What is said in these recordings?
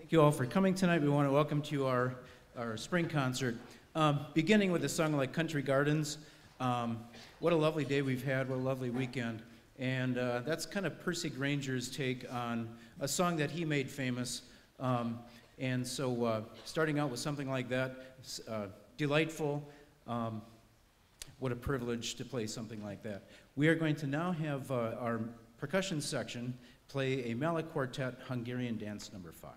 Thank you all for coming tonight. We want to welcome to our spring concert, beginning with a song like Country Gardens. What a lovely day we've had, what a lovely weekend. And that's kind of Percy Granger's take on a song that he made famous. And so starting out with something like that, delightful. What a privilege to play something like that. We are going to now have our percussion section play a Mallet Quartet Hungarian Dance number 5.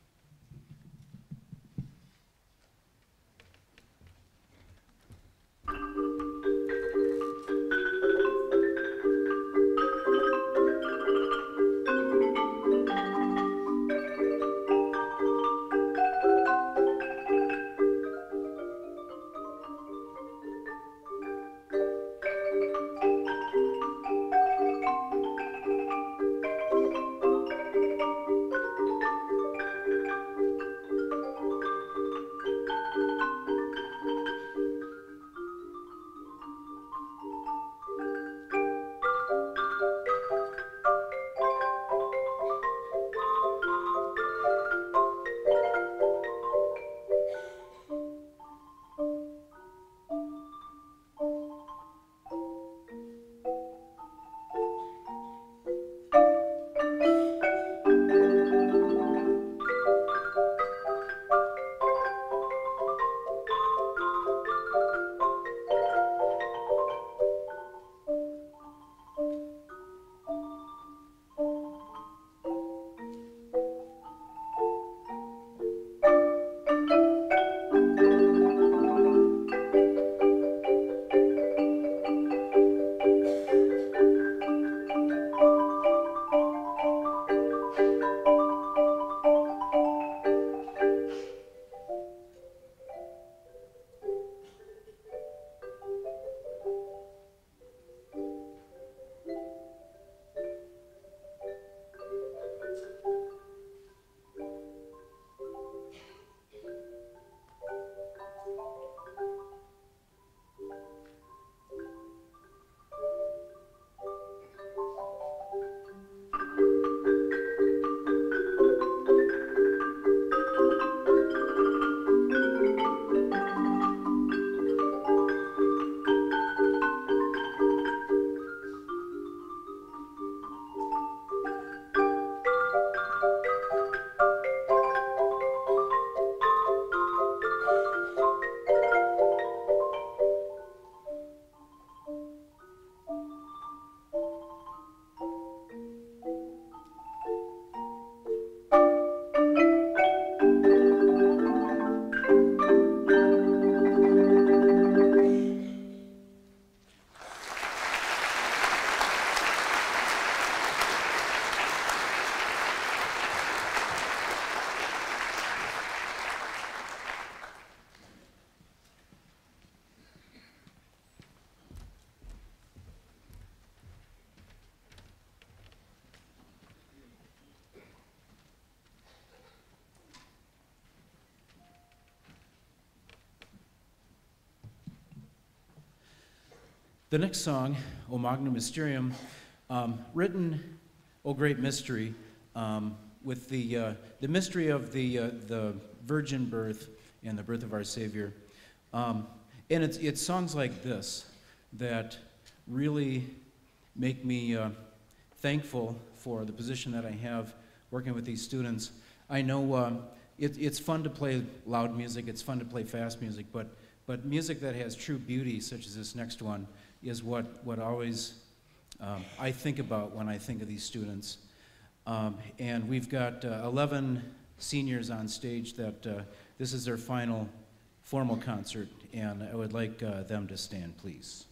The next song, O Magnum Mysterium, written, O Great Mystery, with the mystery of the virgin birth and the birth of our Savior. And it's songs like this that really make me thankful for the position that I have working with these students. I know it's fun to play loud music, it's fun to play fast music, but music that has true beauty, such as this next one, is what always I think about when I think of these students. And we've got 11 seniors on stage that this is their final formal concert, and I would like them to stand, please.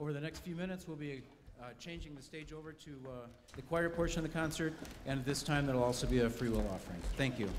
over the next few minutes, we'll be changing the stage over to the choir portion of the concert, and this time there'll also be a free will offering. Thank you.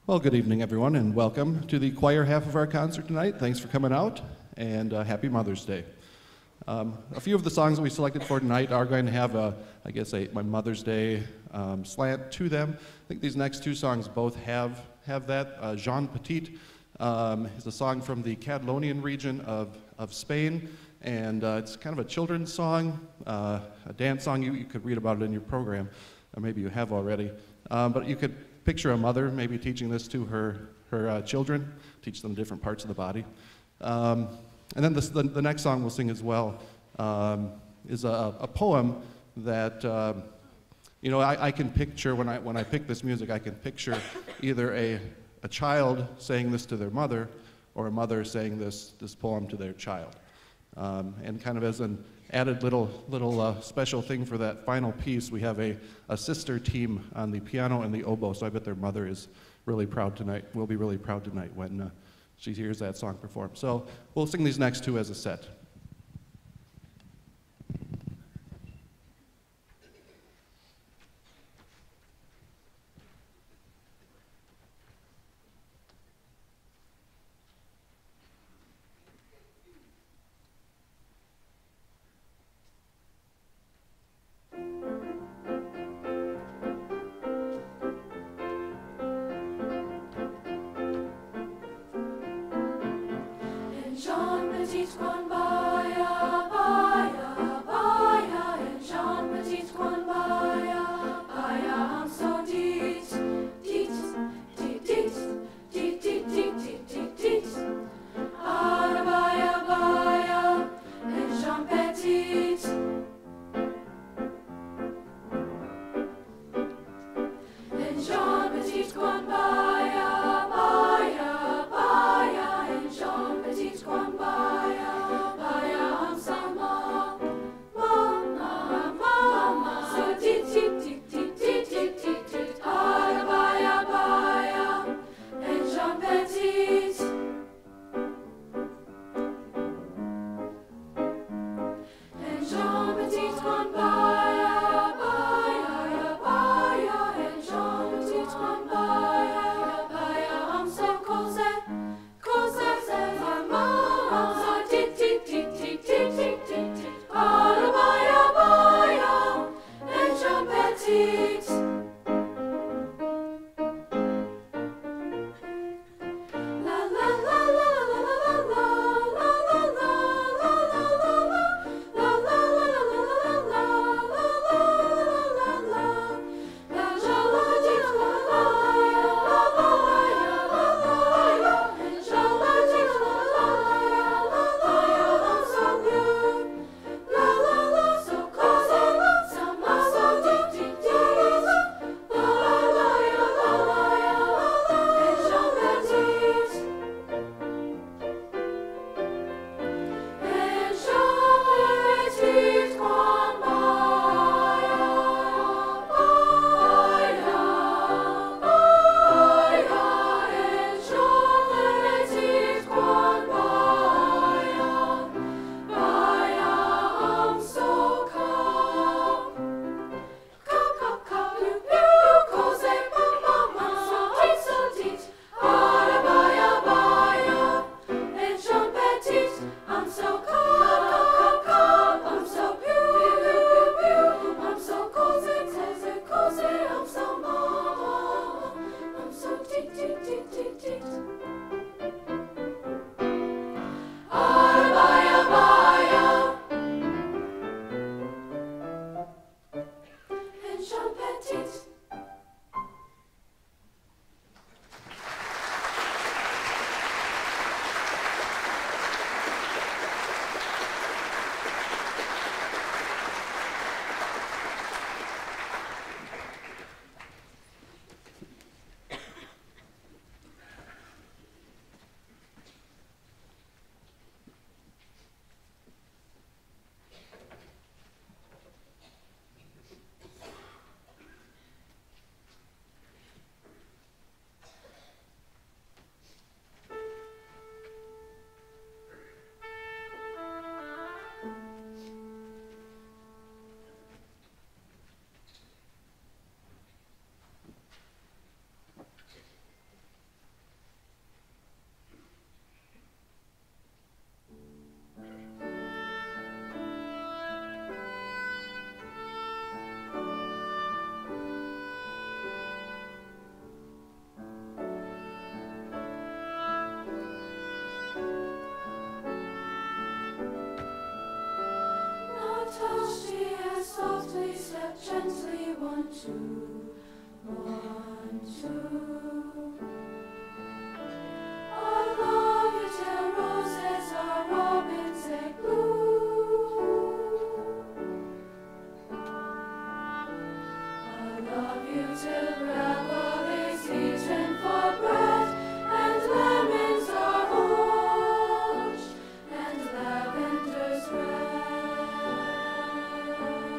Well, good evening, everyone, and welcome to the choir half of our concert tonight. Thanks for coming out, and happy Mother's Day. A few of the songs that we selected for tonight are going to have, my Mother's Day slant to them. I think these next two songs both have that. Jean Petit is a song from the Catalonian region of Spain, and it's kind of a children's song, a dance song. You could read about it in your program, or maybe you have already. But you could picture a mother maybe teaching this to her children, teach them different parts of the body. And then the next song we'll sing as well is a poem that, I can picture, when I pick this music, I can picture either a child saying this to their mother, or a mother saying this poem to their child. And kind of as an added little special thing for that final piece, we have a sister team on the piano and the oboe, so I bet their mother is really proud tonight, will be really proud tonight when she hears that song performed. So we'll sing these next two as a set. Jean Petit, one bar. 1, 2, 1, 2. I love you till roses or robins say blue. I love you till gravel is eaten for bread, and lemons are orange, and lavender's red.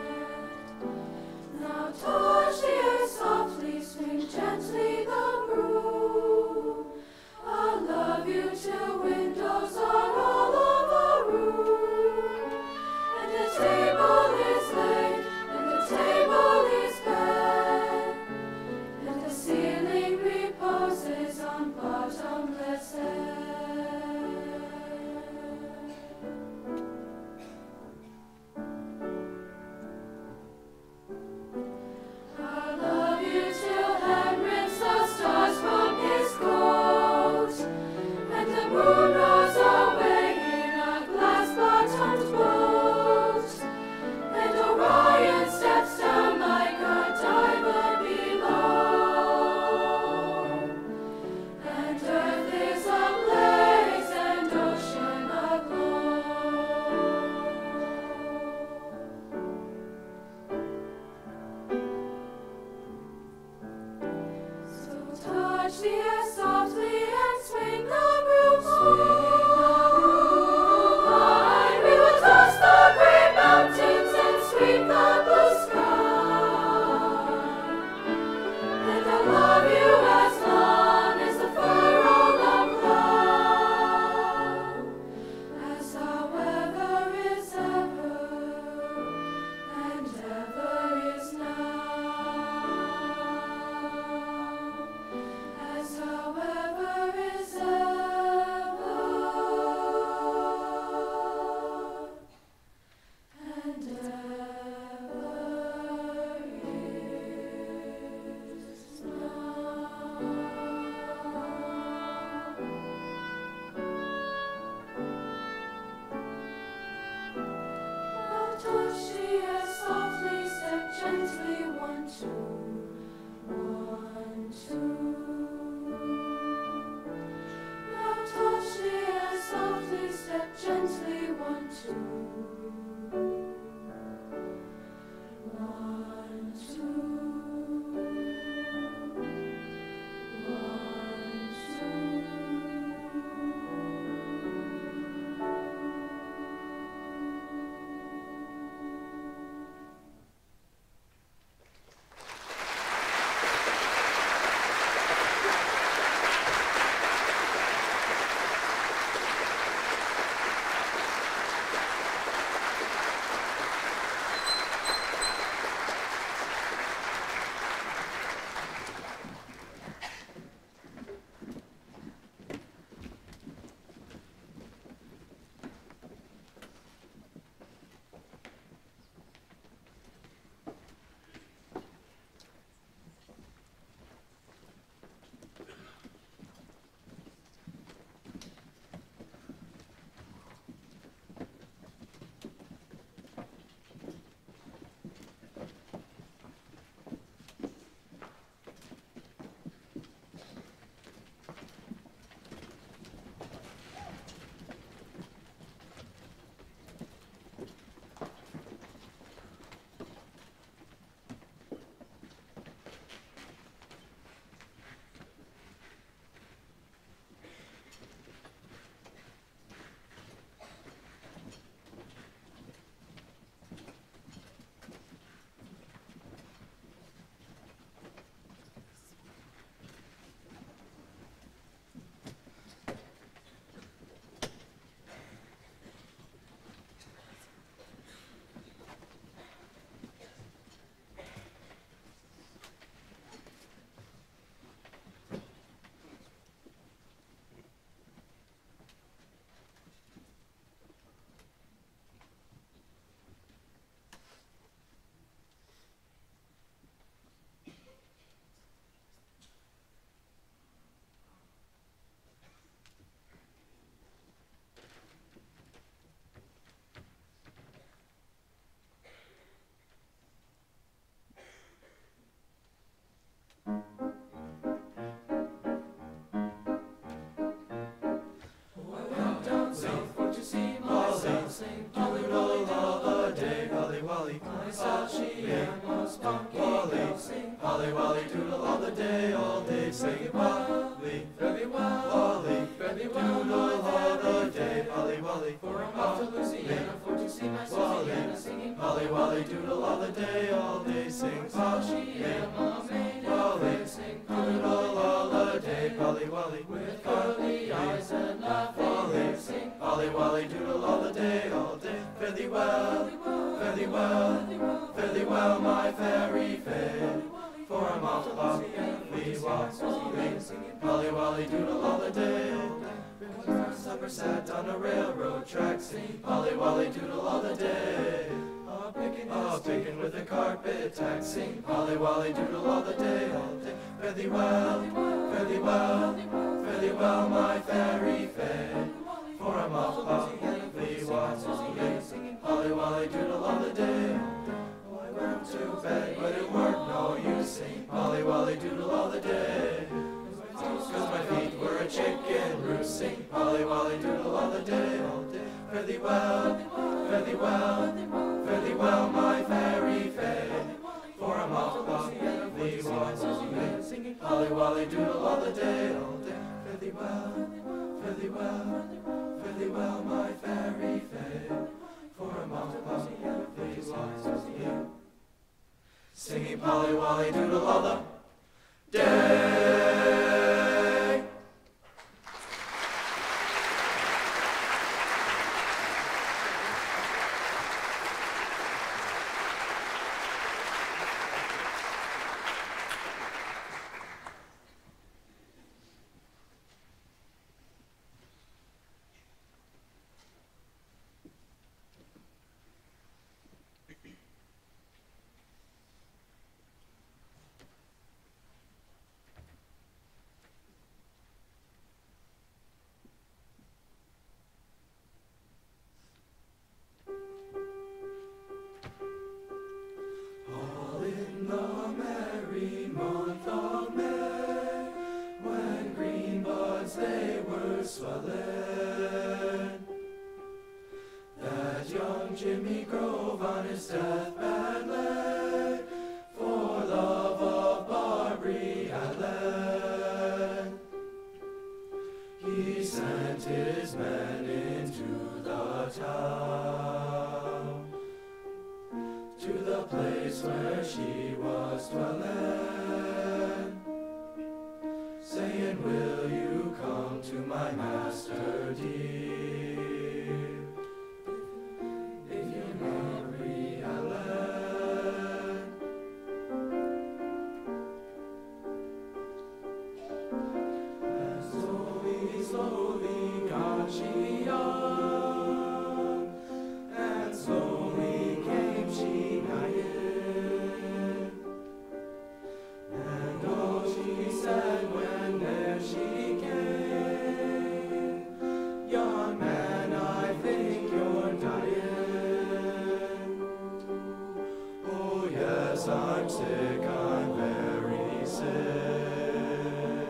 Now touch the earth softly, swing gently the broom. I love you till windows are all of a room, and the table is laid, and the table is bare, and the ceiling reposes on bottomless air. I love you till Henry's the stars from his coat, and the moon rose away in a glass-bottomed boat, and Orion steps down like a diver below, and earth is ablaze and ocean aglow. So touch the air softly and swing the broom high. We will toss the great mountains and sweep the blue sky. And I love you as long as the furrow the plow, as however is ever, and ever is now, as however is ever, and ever is now. Now touch the air softly, step gently, 1, 2, 1, 2. Now touch the air softly, step gently, 1, 2, 1, 2, 1, 2. slouchy and most funky. Wally, sing Polly Wally doodle all the day, all day. Sing Wally, very well, Wally, very well, doodle all the day. Polly Wally, for I'm off to Louisiana for to see my Susanna singing. Polly Wally doodle all the day, all day. Sing Polly and my maid, Wally, sing doodle all the day. Polly Wally, with curly eyes and laughing, sing Polly Wally doodle all the day, all day. Fairly well, fairly well, fairly well, my fairy fair. For I'm off to Louisiana, Wally, singing Polly Wally doodle all the day, all day. For supper sat on a railroad track, sing Polly Wally doodle all the day. Picking with a carpet tack, sing Polly Wally doodle all the day, all day. Fairly well, fairly well, fairly well, my fairy fair. For I'm off to Louisiana, singing Polly Wally doodle all the day, all day. Oh, I went to bed, but it weren't no use, sing Polly Wally doodle all the day. 'Cause my feet were a chicken roost, sing Polly Wally doodle all the day, all day. Fairly well, fairly well, fairly well, my fairy fair. For I'm off to Louisiana, singing Polly Wally doodle all the day, all day. Fairly well, fairly well, fairly well, my fairy fair. For I'm off to Louisiana, singing Polly Wally doodle all the day. Swelling, that young Jimmy Grove on his deathbed lay, for love of Barbary Allen. He sent his men into the town, to the place where she was dwelling, saying, will you come to my master dear? If you marry Ellen. And slowly, slowly got she young, and slowly came she nigh. And oh, she said when there she came, young man, I think you're dying. Oh yes, I'm sick, I'm very sick.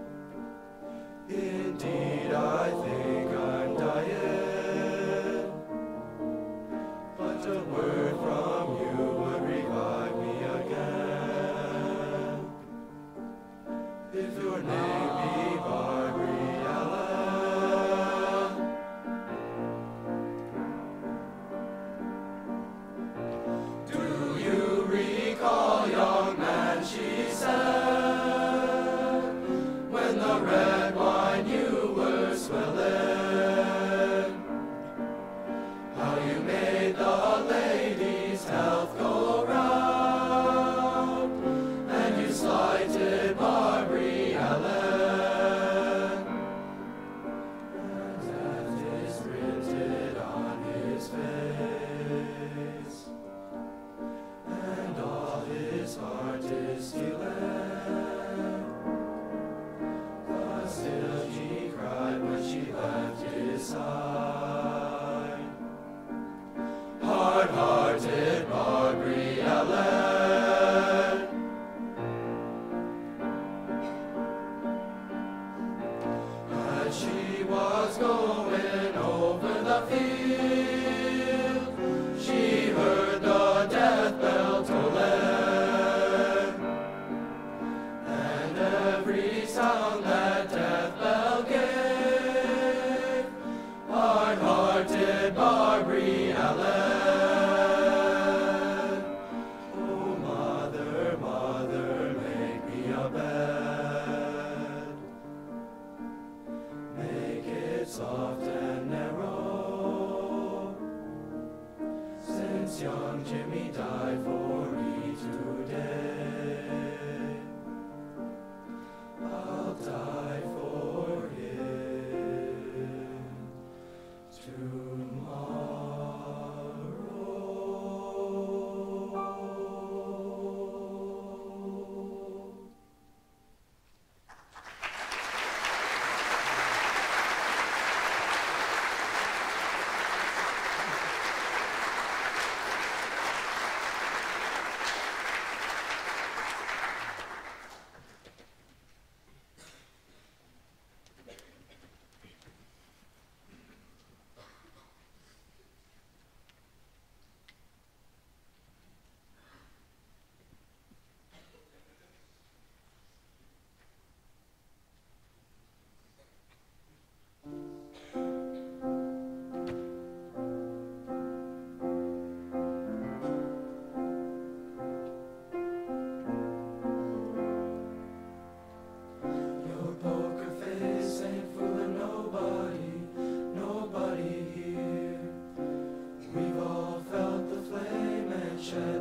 Indeed, I think I'm dying. But a word from you would revive me again. If your name be Barbary Allen. Do you recall, young man?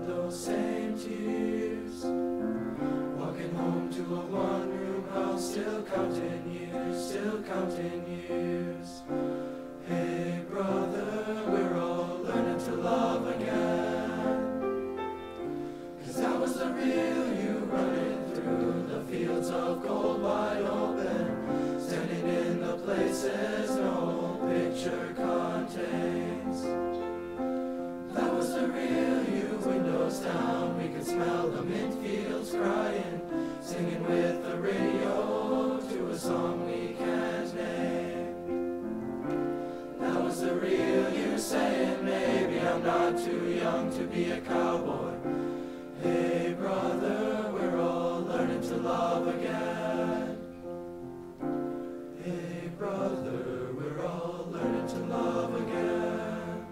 shed those same tears. Walking home to a one-room house, still counting years. Hey brother, we're all learning to love again. 'Cause that was the real you running through the fields of gold wide open, standing in the places no picture contains. That was the real you, windows down, we could smell the mint fields crying, singing with the radio to a song we can't name. That was the real you saying, maybe I'm not too young to be a cowboy. Hey brother, we're all learning to love again. Hey brother, we're all learning to love again.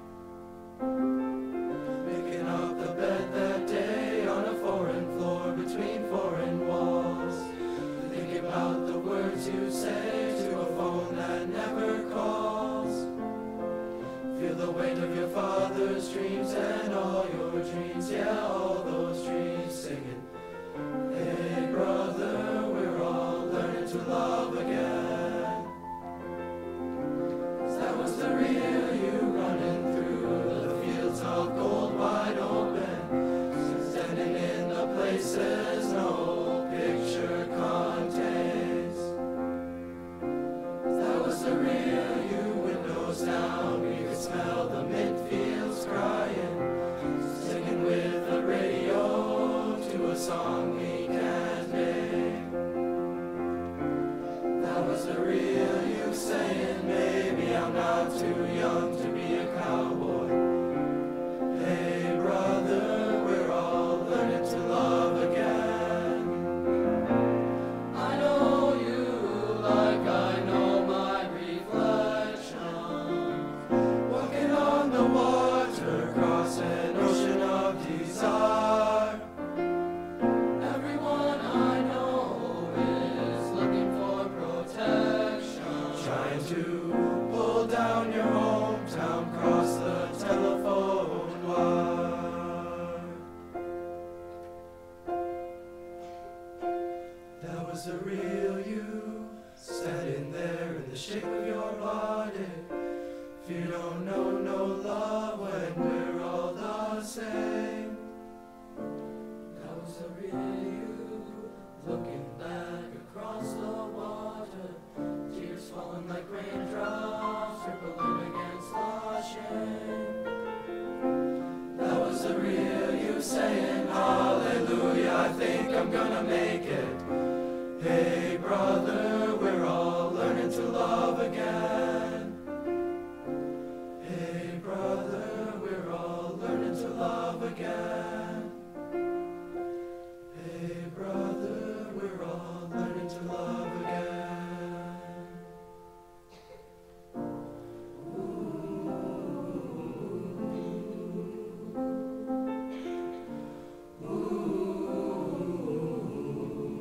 Picking up the bed that day on a foreign floor between foreign walls. Think about the words you say to a phone that never calls. Feel the weight of your father's dreams and all your dreams, yeah, all those dreams, singing. Hey brother, we're all learning to love again. 'Cause that was the real you running through the fields of gold wide open, standing in the places no picture contains. That was the real you, windows down, we could smell the mint fields crying, singing with the radio to a song we can't name. That was the real you saying, maybe I'm not too young to be a cowboy. Hey brother, we're all learning to love again. I know you like I know my reflection, walking on the water across an ocean of desire. Everyone I know is looking for protection, trying to pull down your hometown, cross the telephone wire. That was the real you, standing there in the shape of your body. If you don't know no love when we're all the same. That was the real you, looking back across the water, tears falling like raindrops, rippling against the shame. That was the real you saying, hallelujah, I think I'm gonna make it. Hey brother, we're all learning to love again. Hey brother, we're all learning to love again. Hey brother, we're all learning to love again. Ooh. Ooh.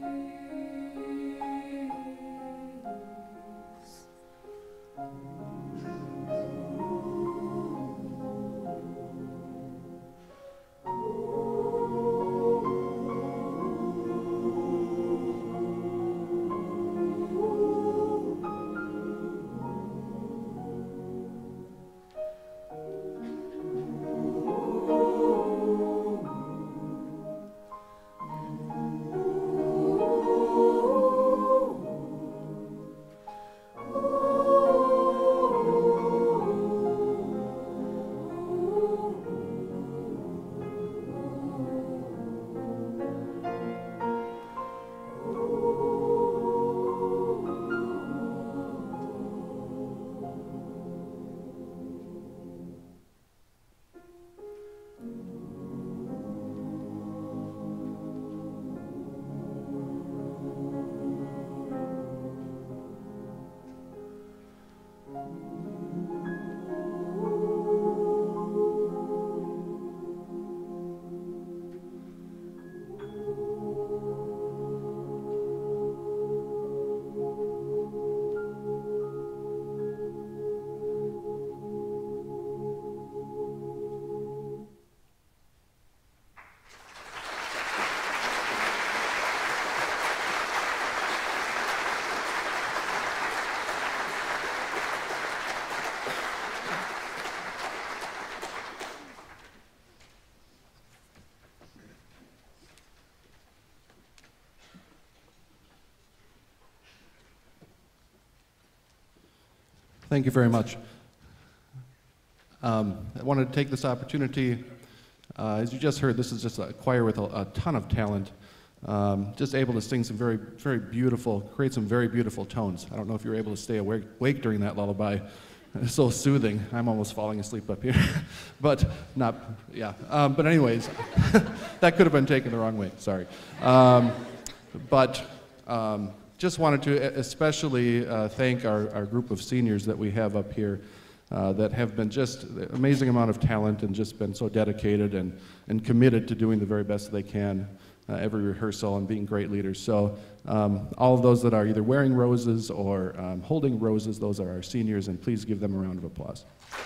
Thank you very much. I wanted to take this opportunity, as you just heard, this is just a choir with a ton of talent, just able to sing some very, very beautiful, create some very beautiful tones. I don't know if you were able to stay awake during that lullaby. It's so soothing. I'm almost falling asleep up here. But not, yeah. But anyways, that could have been taken the wrong way, sorry. Just wanted to especially thank our group of seniors that we have up here that have been just an amazing amount of talent and just been so dedicated and committed to doing the very best they can every rehearsal and being great leaders. So all of those that are either wearing roses or holding roses, those are our seniors, and please give them a round of applause.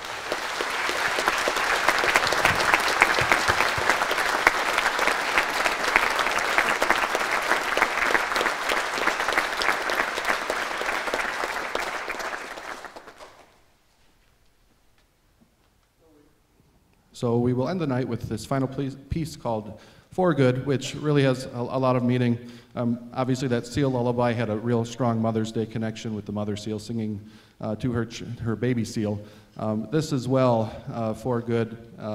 So we will end the night with this final piece called For Good, which really has a lot of meaning. Obviously that seal lullaby had a real strong Mother's Day connection with the mother seal singing to her baby seal. This as well, For Good,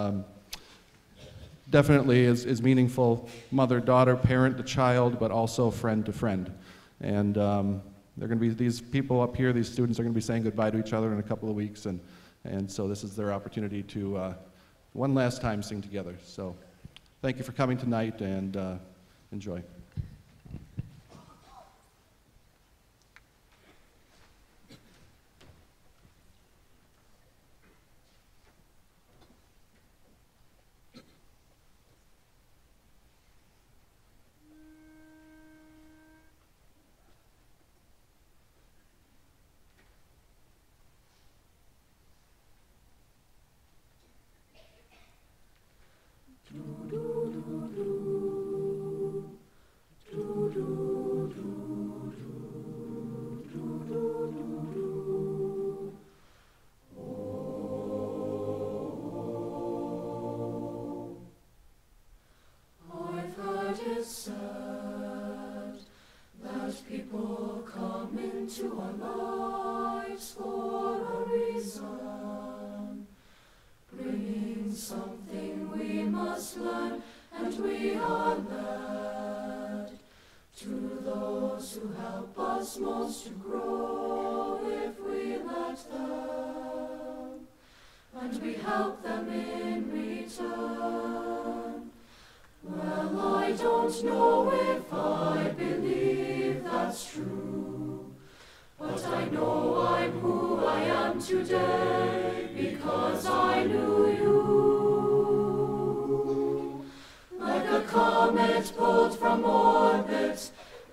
definitely is meaningful. Mother, daughter, parent to child, but also friend to friend. And they're going to be, these people up here, these students are going to be saying goodbye to each other in a couple of weeks, and so this is their opportunity to one last time sing together. So thank you for coming tonight, and enjoy.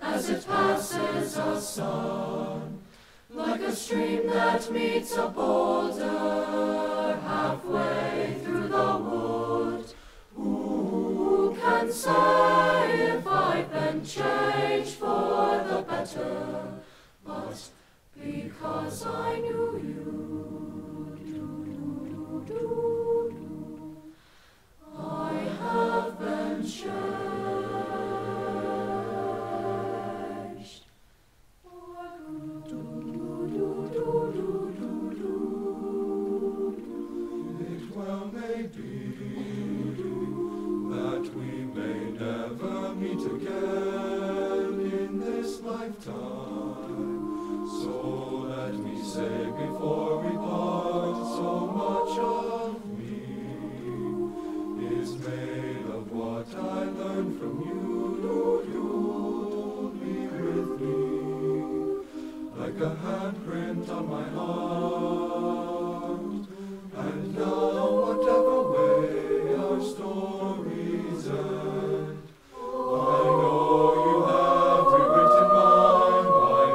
as it passes us on, like a stream that meets a boulder halfway through the wood. Who can say if I've been changed for the better? But because I knew you, I have been changed for good. It well may be that we may never meet again in this lifetime. So let me say before we part, so much of me is made of what I learned from you. You'll be with me, like a handprint on my heart. And now, whatever way our stories end, I know you have rewritten mine by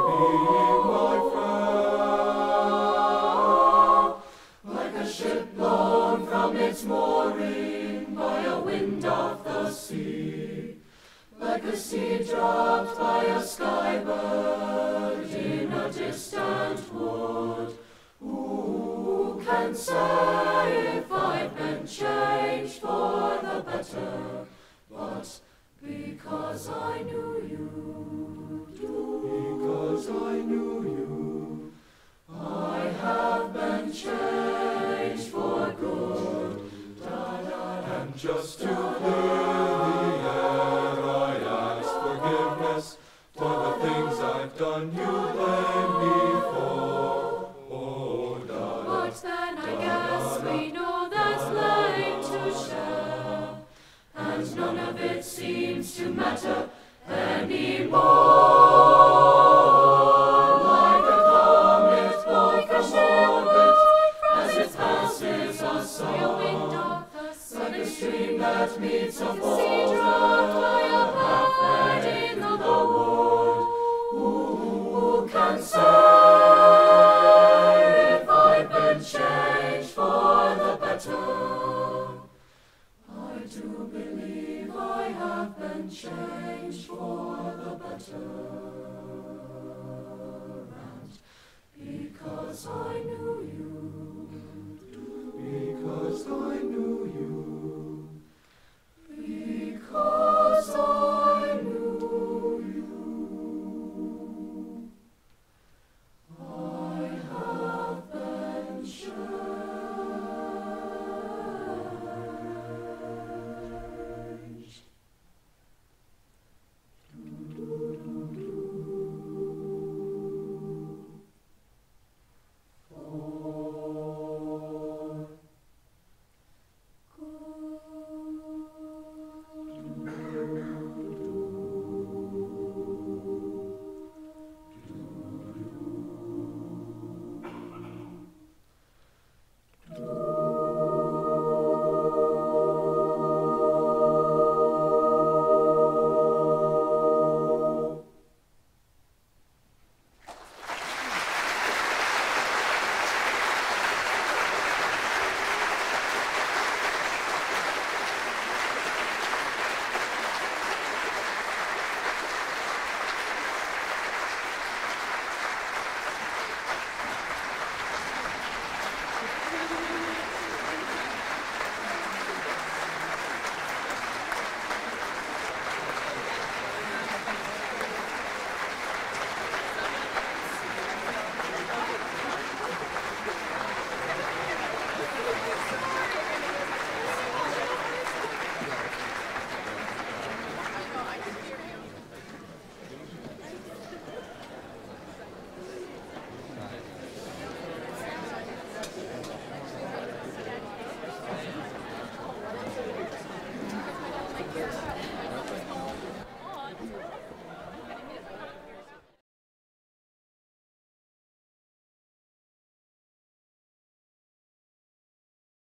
being my friend. Like a ship blown from its mooring by a wind off the sea, like a seed dropped by a skybird in a distant wood. Who can say if I've been changed for the better? But because I knew you, Because I knew you, I have been changed for good. and just to clear the air, I ask forgiveness for the things I've done you blame me for. Oh, But then I guess we know that's late to share, and none of it seems to matter anymore.